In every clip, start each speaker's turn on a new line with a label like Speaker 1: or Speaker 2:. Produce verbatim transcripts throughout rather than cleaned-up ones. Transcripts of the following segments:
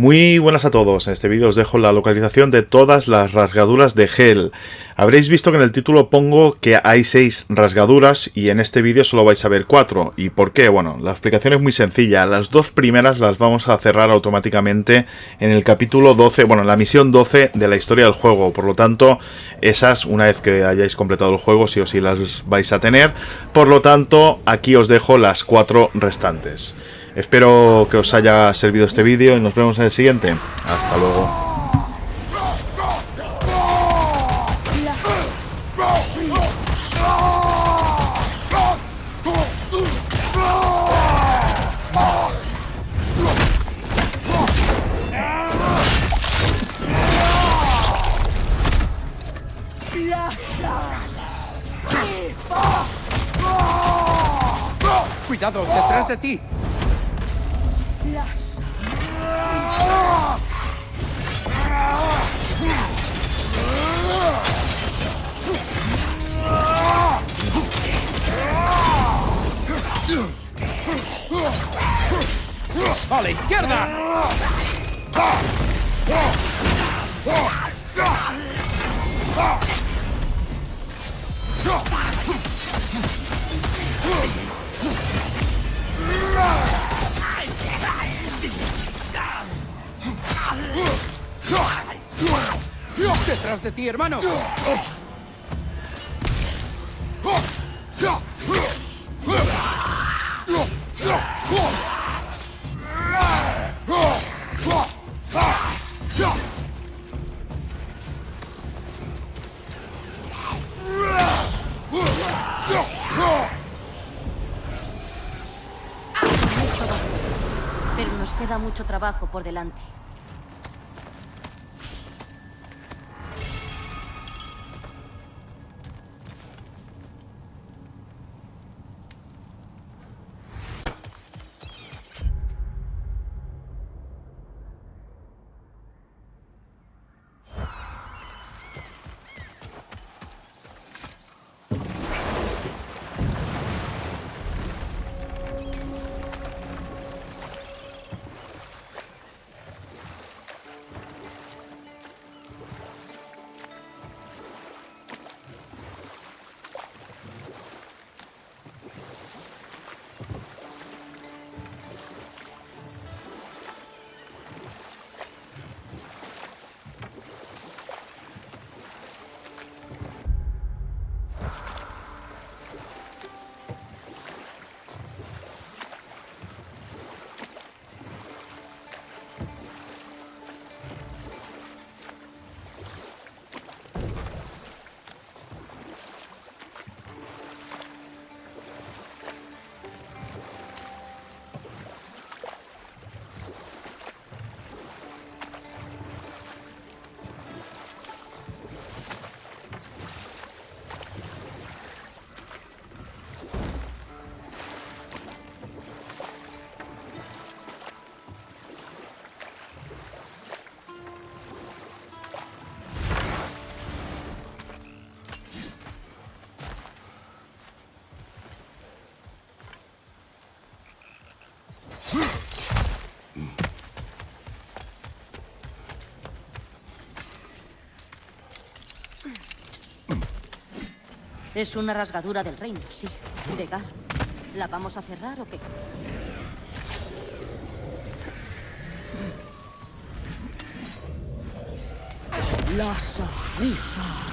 Speaker 1: Muy buenas a todos, en este vídeo os dejo la localización de todas las rasgaduras de Hel. Habréis visto que en el título pongo que hay seis rasgaduras y en este vídeo solo vais a ver cuatro. ¿Y por qué? Bueno, la explicación es muy sencilla. Las dos primeras las vamos a cerrar automáticamente en el capítulo doce, bueno, en la misión doce de la historia del juego. Por lo tanto, esas, una vez que hayáis completado el juego, sí o sí las vais a tener. Por lo tanto, aquí os dejo las cuatro restantes. Espero que os haya servido este vídeo y nos vemos en el siguiente. Hasta luego.
Speaker 2: ¡Cuidado! ¡Detrás de ti! ¡A la izquierda! ¡Detrás de ti, hermano!
Speaker 3: Esto basta, pero nos queda mucho trabajo por delante. Es una rasgadura del reino, sí. De Gar. ¿La vamos a cerrar o qué?
Speaker 4: La Sarija.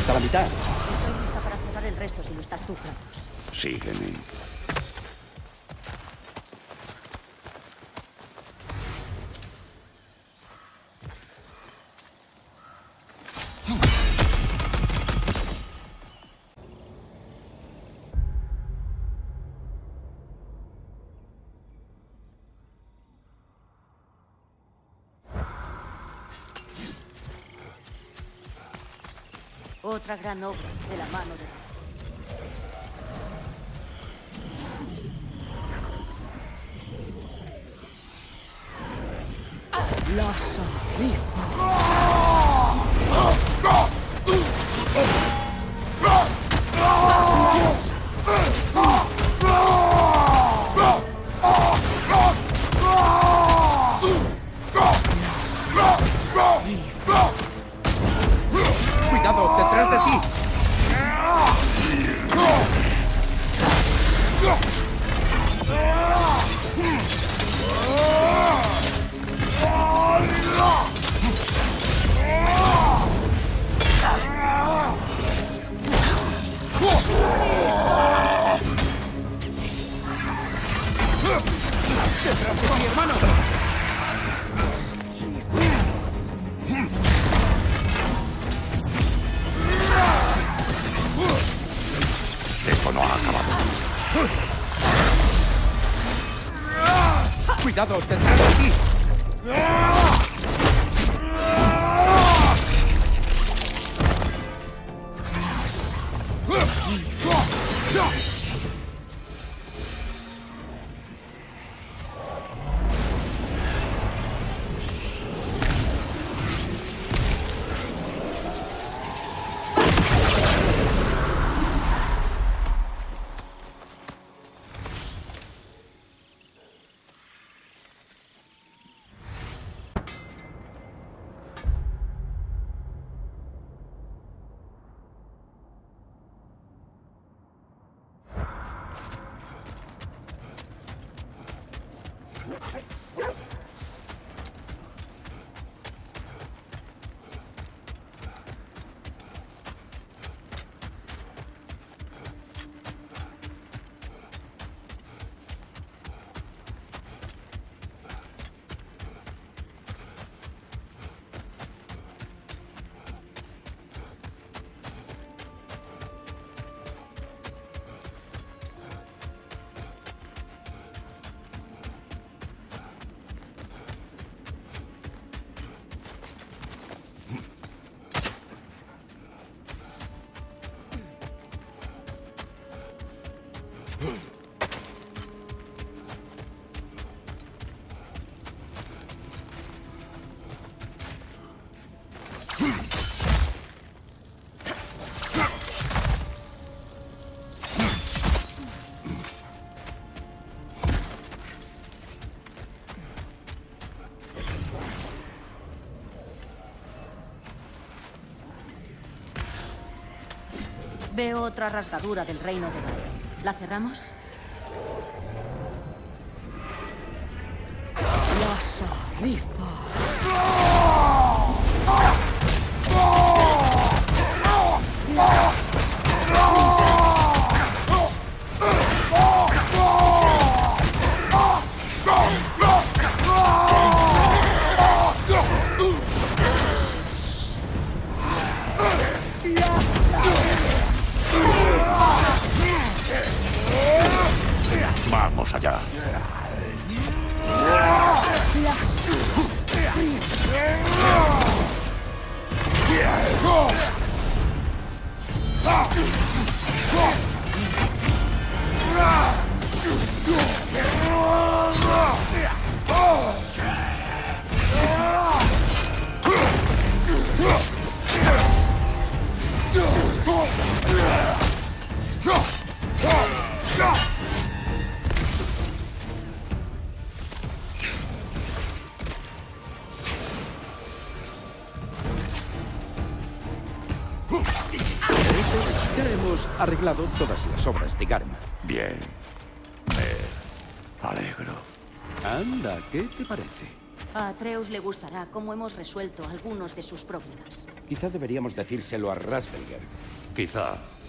Speaker 2: falta la mitad.
Speaker 3: Estoy lista para cerrar el resto si lo estás tú, Kratos.
Speaker 5: Sígueme.
Speaker 3: Otra gran obra de la mano de
Speaker 4: La Sarifa.
Speaker 2: Cuidado, detrás de ti. Detrás de ti, hermano.
Speaker 5: Esto no ha acabado.
Speaker 2: Cuidado, detrás de ti.
Speaker 3: Veo otra rasgadura del reino de Gaia. ¿La cerramos?
Speaker 4: La Sarifa.
Speaker 5: Vamos allá.
Speaker 2: Ya hemos arreglado todas las obras de Garma.
Speaker 5: Bien. Me alegro.
Speaker 2: Anda, ¿qué te parece?
Speaker 3: A Atreus le gustará cómo hemos resuelto algunos de sus problemas.
Speaker 2: Quizá deberíamos decírselo a Rasvelger.
Speaker 5: Quizá.